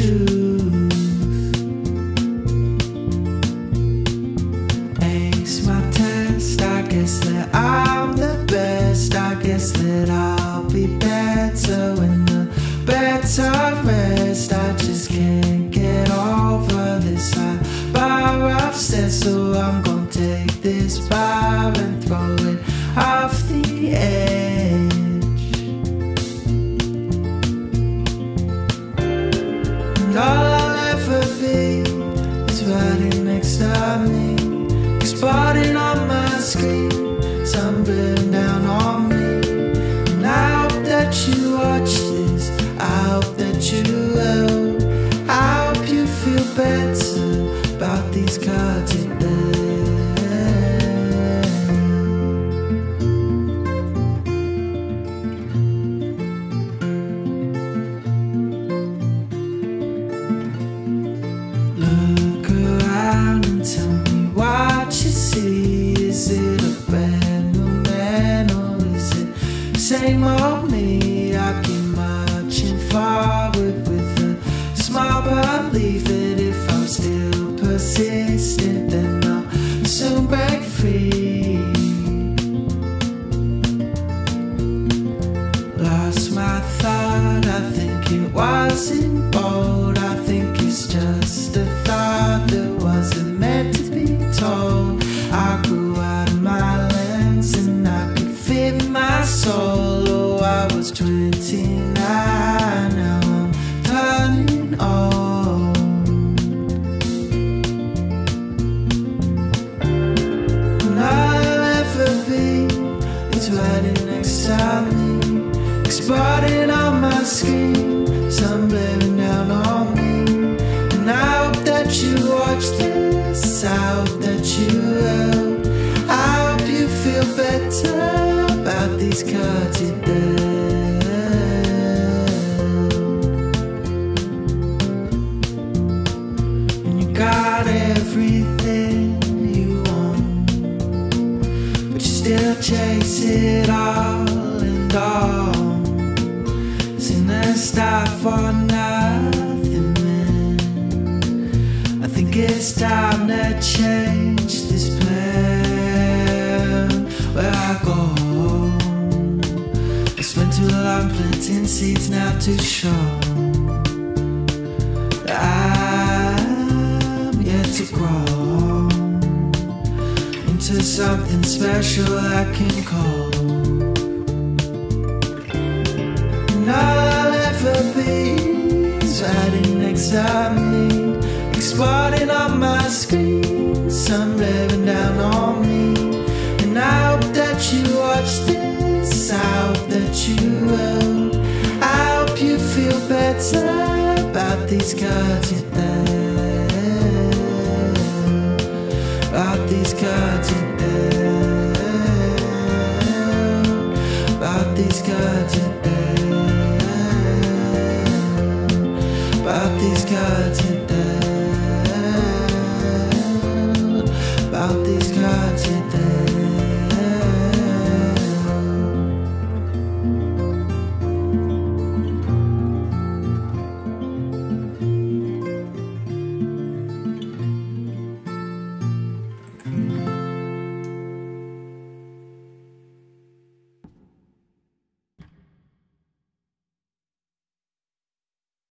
truth. Ace my test, I guess that I'm the best. I guess that I'll be better when the beds are rest. I just can't get over this bar I've said, so I'm gonna take this bar and throw it off the edge. And all I'll ever be is riding next to me, exploding on my screen, tumbling down on me. And I hope that you watch this, I hope that you will. I hope you feel better about these cards today. Look around and tell me what you see. Is it a brand new man or is it the same old me? I keep marching forward with a small belief that if I'm still persistent, then I'll soon break free. Lost my thought, I think it wasn't bold. I think it's just a thought that wasn't meant to be told. I grew out of my lens and I could fit my soul. Oh, I was 29, now I'm turning old. And all I'll ever be is riding next to me, exploding on my screen, tumbling down on me. And I hope that you watch this, I hope that you will. I hope you feel better about these cards today. And you got everything you want, but you still chase it all and all. Seen that stop for nothing, man. I think it's time to change this plan. Where I go, I spent too long planting seeds now to show that I'm yet to grow into something special I can call. And all I'll ever be is riding next to me, exploding on my screen, sun living down on me. And I hope that you watch this, I hope that you will. I hope you feel better about these cards today, about these cards today, about these cards today, about these cards today.